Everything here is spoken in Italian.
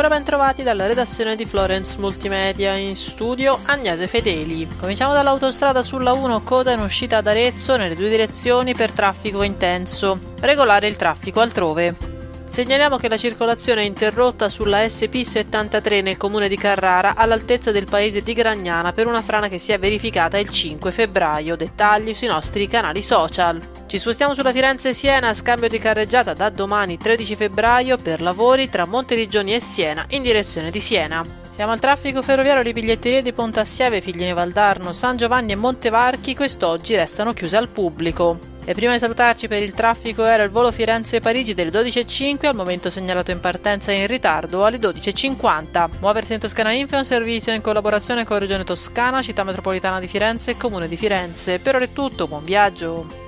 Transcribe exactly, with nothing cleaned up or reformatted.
ancora ben trovati dalla redazione di Florence Multimedia, in studio Agnese Fedeli. Cominciamo dall'autostrada sulla uno, coda in uscita ad Arezzo nelle due direzioni per traffico intenso. Regolare il traffico altrove. Segnaliamo che la circolazione è interrotta sulla S P settantatré nel comune di Carrara all'altezza del paese di Gragnana per una frana che si è verificata il cinque febbraio. Dettagli sui nostri canali social. Ci spostiamo sulla Firenze-Siena, scambio di carreggiata da domani tredici febbraio per lavori tra Monteriggioni e Siena in direzione di Siena. Siamo al traffico ferroviario. Le biglietterie di Pontassieve, Figline Valdarno, San Giovanni e Montevarchi quest'oggi restano chiuse al pubblico. E prima di salutarci, per il traffico aereo, il volo Firenze-Parigi delle dodici e cinque, al momento segnalato in partenza e in ritardo alle dodici e cinquanta. Muoversi in Toscana Info è un servizio in collaborazione con Regione Toscana, Città Metropolitana di Firenze e Comune di Firenze. Per ora è tutto, buon viaggio!